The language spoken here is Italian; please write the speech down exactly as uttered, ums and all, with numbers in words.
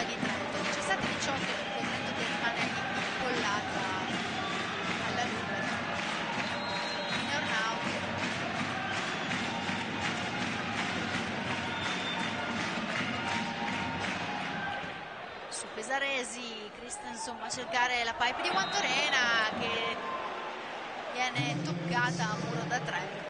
poi di Trento. diciassette diciotto per Trento che rimane incollata alla numero. Urnaut. Su Pesaresi, Christensen va a cercare la pipe di Juantorena che viene toccata a muro da tre.